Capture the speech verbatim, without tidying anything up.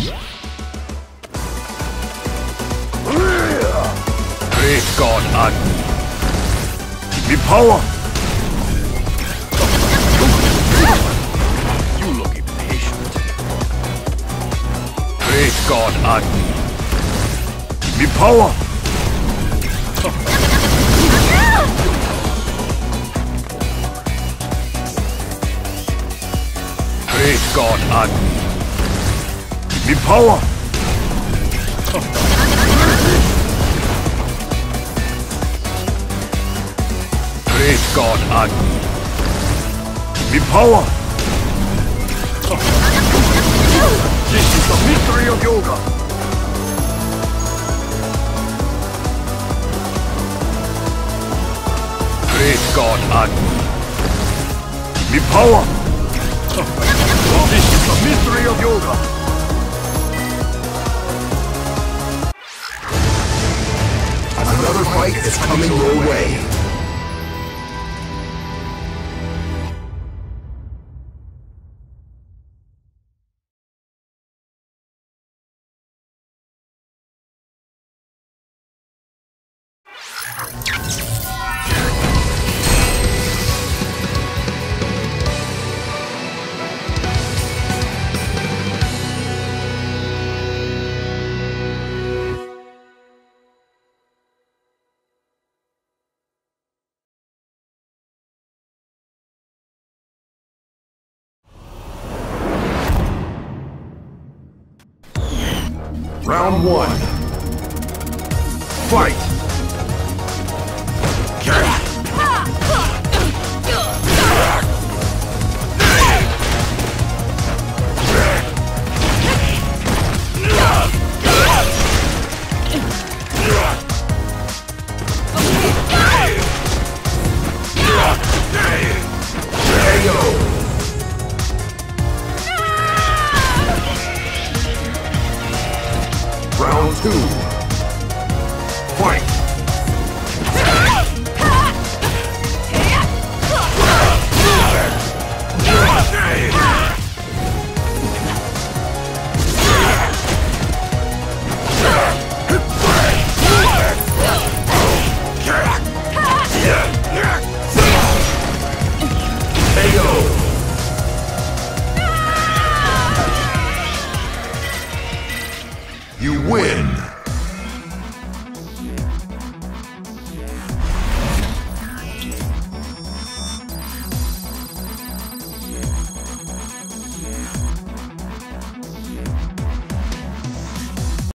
Great God, Agni. Give me power! You look impatient. Great God, Agni. Give me power! Great God, Agni. Give me power! Great God, Agni. Give me power! This is the mystery of yoga! Great God, Agni. Give me power! This is the mystery of yoga! Another fight is coming your way. Round one. Fight! Round two. Fight! You win!